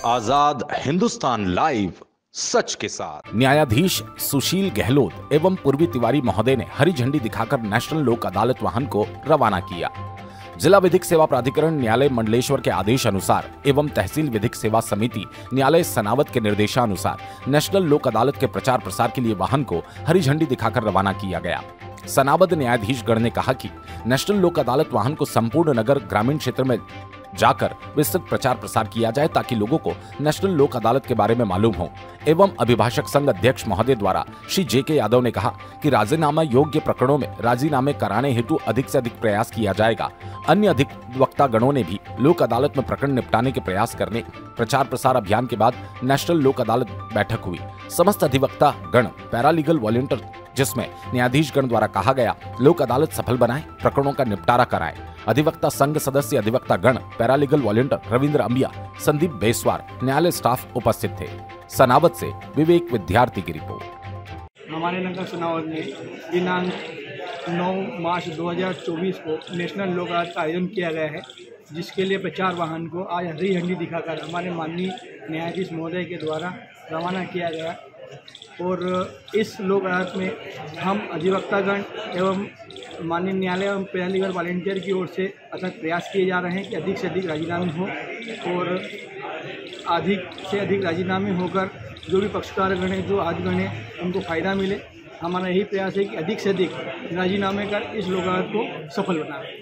आजाद Hindustan live, सच के साथ। न्यायाधीश सुशील गहलोत एवं पूर्वी तिवारी महोदय ने हरी झंडी दिखाकर नेशनल लोक अदालत वाहन को रवाना किया। जिला विधिक सेवा प्राधिकरण न्यायालय मंडलेश्वर के आदेश अनुसार एवं तहसील विधिक सेवा समिति न्यायालय सनावद के निर्देशानुसार नेशनल लोक अदालत के प्रचार प्रसार के लिए वाहन को हरी झंडी दिखाकर रवाना किया गया। सनावद न्यायाधीश गण ने कहा कि नेशनल लोक अदालत वाहन को संपूर्ण नगर ग्रामीण क्षेत्र में जाकर विस्तृत प्रचार प्रसार किया जाए ताकि लोगों को नेशनल लोक अदालत के बारे में मालूम हो। एवं अभिभाषक संघ अध्यक्ष महोदय द्वारा श्री JK यादव ने कहा कि राजीनामा योग्य प्रकरणों में राजीनामे कराने हेतु अधिक से अधिक प्रयास किया जाएगा। अन्य अधिवक्ता गणों ने भी लोक अदालत में प्रकरण निपटाने के प्रयास करने। प्रचार प्रसार अभियान के बाद नेशनल लोक अदालत बैठक हुई। समस्त अधिवक्ता गण पैरालीगल वॉलंटियर, जिसमें न्यायाधीश गण द्वारा कहा गया लोक अदालत सफल बनाएं, प्रकरणों का निपटारा कराएं। अधिवक्ता संघ सदस्य अधिवक्ता गण पैरालीगल वॉलंटियर रविंद्र अंबिया, संदीप बेसवार, न्यायालय स्टाफ उपस्थित थे। सनावद से विवेक विद्यार्थी की रिपोर्ट। हमारे नगर सनावद में दिनांक 9 मार्च 2024 को नेशनल लोक अदालत का आयोजन किया गया है, जिसके लिए प्रचार वाहन को आज हरी झंडी दिखाकर हमारे माननीय न्यायाधीश महोदय के द्वारा रवाना किया गया। और इस लोक अदालत में हम अधिवक्तागण एवं माननीय न्यायालय एवं पैरालीगल वॉलंटियर की ओर से अथक प्रयास किए जा रहे हैं कि अधिक से अधिक राजीनामे हों और अधिक से अधिक राजीनामे होकर जो भी पक्षकारगण हैं, जो आदिगण हैं, उनको फ़ायदा मिले। हमारा यही प्रयास है कि अधिक से अधिक राजीनामे कर इस लोक अदालत को सफल बनाएं।